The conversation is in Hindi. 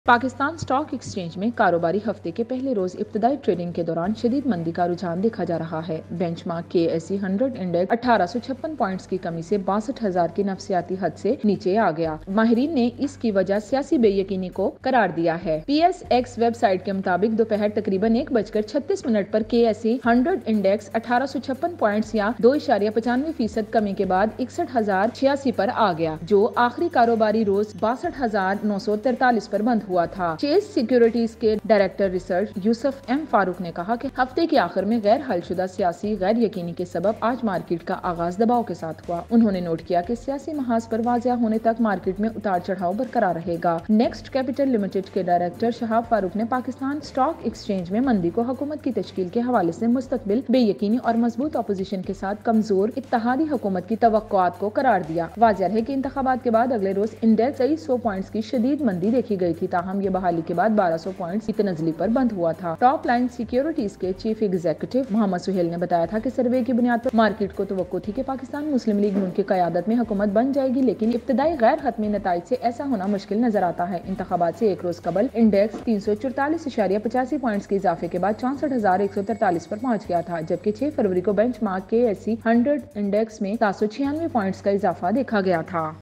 पाकिस्तान स्टॉक एक्सचेंज में कारोबारी हफ्ते के पहले रोज इब्तदाई ट्रेडिंग के दौरान शदीद मंदी का रुझान देखा जा रहा है। बेंचमार्क KSE 100 इंडेक्स 1856 पॉइंट्स की कमी से 62,000 की नफसियाती हद से नीचे आ गया। माहिरीन ने इसकी वजह सियासी बेयकीनी को करार दिया है। PSX वेबसाइट के मुताबिक दोपहर तकरीबन 1:36 पर KSE 100 इंडेक्स 1856 पॉइंट्स या 2.95% कमी के बाद 61,086 पर आ गया, जो आखिरी कारोबारी रोज 62,943 पर बंद हुआ था। चेस सिक्योरिटीज के director research Yusuf M Farooq ने कहा कि हफ्ते के आखिर में गैर हलशुदा सियासी गैर यकीनी के सबब आज मार्केट का आगाज दबाव के साथ हुआ। उन्होंने नोट किया कि सियासी महाज पर वाजिया होने तक मार्केट में उतार चढ़ाव बरकरार रहेगा। नेक्स्ट कैपिटल लिमिटेड के डायरेक्टर शहाब फारूक ने पाकिस्तान स्टॉक एक्सचेंज में मंदी को हुकूमत की तश्कील के हवाले से मुस्तकबिल बेयकीनी और मजबूत अपोजिशन के साथ कमजोर इत्तेहादी हुकूमत की तवक्कुआत को करार दिया। वाज़ेह है कि इंतखाबात के बाद अगले रोज इंडेक्स 2300 पॉइंट्स की शदीद मंदी देखी गई थी, ताहम ये बहाली के बाद 1200 पॉइंट्स की तनज़ली पर बंद हुआ था। टॉप लाइन सिक्योरिटीज के चीफ एग्जीक्यूटिव मोहम्मद सुहेल ने बताया था कि सर्वे की बुनियाद पर मार्केट को तवक्को थी कि पाकिस्तान मुस्लिम लीग नून की क़यादत में हुकूमत बन जाएगी, लेकिन इब्तदाई गैर हतमी नताइज से ऐसा होना मुश्किल नजर आता है। इंतखाबात से एक रोज कबल इंडेक्स 344.85 पॉइंट्स के इजाफे के बाद 64,143 पर पहुंच गया था, जबकि 6 फरवरी को बेंचमार्क KSE 100 इंडेक्स में 796 पॉइंट्स का इजाफा देखा गया था।